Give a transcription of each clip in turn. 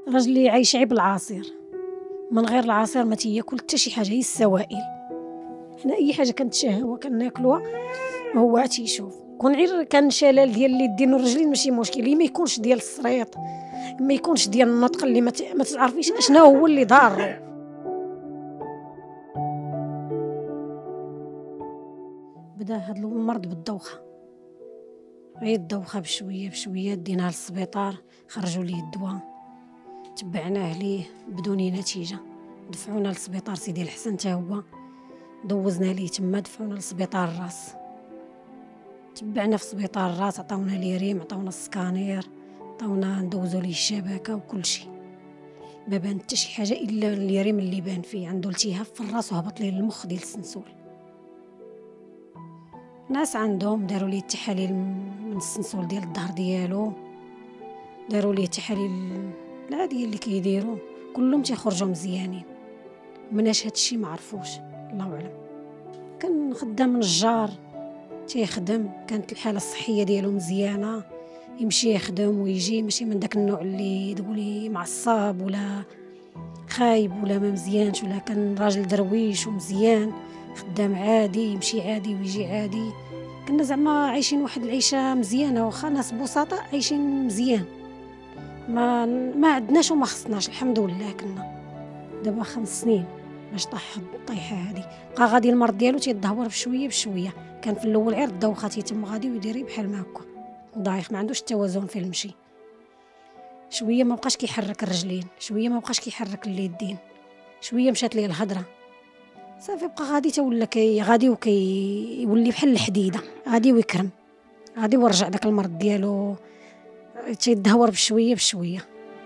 راجلي عايش عيب العصير، من غير العصير ما تياكل حتى شي حاجه، هي السوائل. حنا اي حاجه كنتشهوا كناكلوها هو تيشوف. كون غير كان شلال ديال اليدين والرجلين ماشي مشكل، اللي ما يكونش ديال الصريط، ما يكونش ديال النطق اللي ما تعرفيش اشنا هو اللي ضاره. بدا هذا المرض بالدوخه، غير الدوخه بشويه بشويه ديناه للسبيطار، خرجوا ليه الدواء، تبعناه ليه بدون نتيجه، دفعونا للسبيطار سيدي الحسن حتى هو، دوزنا ليه تما، دفعونا لسبيطار الراس، تبعنا في سبيطار الراس، عطاونا لي ريم، عطاونا السكانير، عطاونا ندوزو ليه الشبكه وكل شيء. ما بان حتى شي حاجه الا اليريم اللي بان فيه عنده التهاب في الراس وهبط ليه المخ ديال السنسول. ناس عندهم داروا ليه التحاليل من السنسول ديال الظهر ديالو، داروا ليه التحاليل العاديه اللي كيديروا، كلهم تيخرجوا مزيانين. مناش هادشي ما عرفوش، الله اعلم. كان خدام نجار تيخدم، كانت الحاله الصحيه ديالو مزيانه، يمشي يخدم ويجي، ماشي من داك النوع اللي تقولي معصب ولا خايب ولا ما مزيانش، ولا كان راجل درويش ومزيان، خدام عادي، يمشي عادي ويجي عادي. كنا زعما عايشين واحد العيشه مزيانه، واخا ناس بسطاء عايشين مزيان، ما عندناش وما خصناش، الحمد لله. كنا دابا 5 سنين باش طاح الطيحه هذه، بقى غادي المرض ديالو تيتدهور بشويه بشويه. كان في الاول غير الدوخه تيتم غادي ويدير بحال ما هكا ضايق، ما عندوش التوازن في المشي، شويه ما بقاش كيحرك الرجلين، شويه ما بقاش كيحرك اليدين، شويه مشات ليه الهضره، صافي بقى غادي تولى غادي يولي بحال الحديده، غادي ويكرم، غادي ورجع داك المرض ديالو تيدهور بشويه بشويه.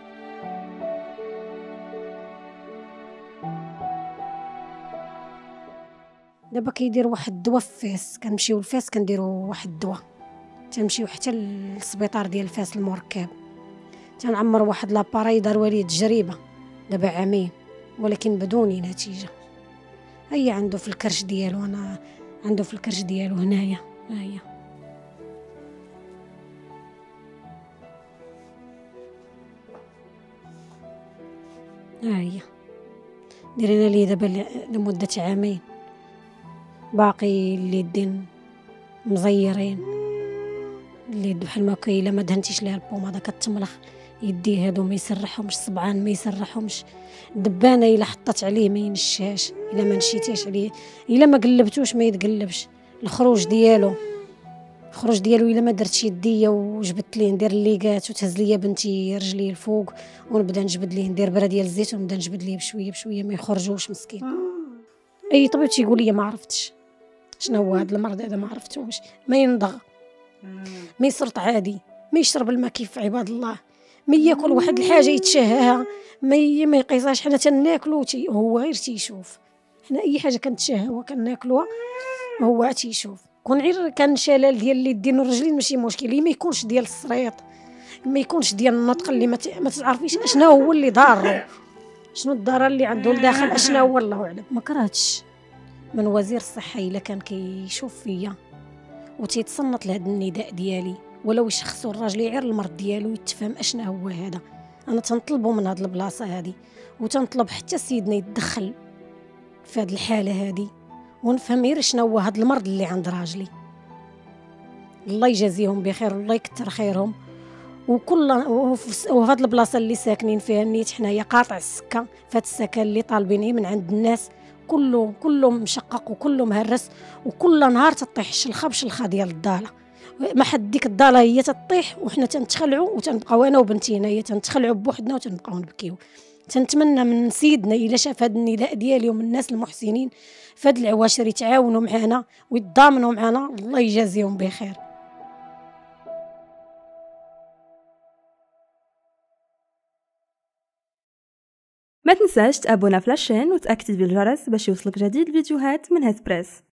دابا كيدير واحد الدواء في فاس، كنمشيو لفاس كنديروا واحد الدواء، تنمشيو حتى للسبيطار ديال فاس المركب، تنعمر واحد لاباري داروا ليه تجربه دابا عامين ولكن بدون نتيجه. هي عنده في الكرش ديالو، انا عنده في الكرش ديالو هنايا، ها هي ديرينا ليه دابا لمده عامين، باقي اليدين مزيرين، اليد بحال ما كاين، الا ما دهنتيش ليها البوماده كتملخ، يديه هادو ما يسرحهمش، صبعان ما يسرحهمش، دبانه الا حطت عليه ما ينشاش، الا ما نشيتيش عليه، الا ما قلبتوش ما يتقلبش. الخروج ديالو الا ما درتش يديه وجبدت ليه ندير الليقات وتهز ليا بنتي رجلي الفوق ونبدا نجبد ليه، ندير برا ديال الزيت ونبدا نجبد ليه بشويه بشويه ما يخرجوش مسكين. اي طبيب تيقول لي ما عرفتش شنو هو هذا المرض هذا، ما عرفتوش، ما ينضغ، ما يسرط عادي، ما يشرب الماء كيف عباد الله، ما ياكل واحد الحاجه يتشهاها، ما يقيساش. حنا تناكلو هو غير تيشوف، حنا اي حاجه كنتشهاوها كناكلوها هو تيشوف. كون غير كان شلال ديال اليدين والرجلين ماشي مشكل، اللي ما يكونش ديال الصريط، ما يكونش ديال النطق اللي ما تعرفيش اشنا هو اللي ضاره، شنو الضرر اللي عنده لداخل اشنا هو الله اعلم. ما كرهتش من وزير الصحه الا كان كيشوف فيا وتيتصنت لهذا النداء ديالي، ولو يشخصوا الراجل غير المرض ديالو يتفهم اشنا هو هذا. انا تنطلبوا من هذه البلاصه هذه، وتنطلب حتى سيدنا يتدخل في هذه الحاله هذه ونفهم غير شنو هو هذا المرض اللي عند راجلي. الله يجازيهم بخير والله يكثر خيرهم. وهاد البلاصه اللي ساكنين فيها نيت حنايا قاطع السكه، فهاد السكن اللي طالبينه من عند الناس كله مشقق وكله مهرس، وكل نهار تطيح الشلخه بشلخه ديال الضاله، ما حد ديك الضاله هي تطيح وحنا تنتخلعوا وتنبقاو انا وبنتي هنايا تنتخلعوا بوحدنا وتنبقاو نبكيو. تنتمنى من سيدنا الا شاف هذا النداء ديالي ومن الناس المحسنين فهاد العواشر يتعاونوا معنا ويتضامنوا معنا، الله يجازيهم بخير. ما تنساش تابونا في لاشين وتاكتيفي الجرس باش يوصلك جديد الفيديوهات من هسبريس.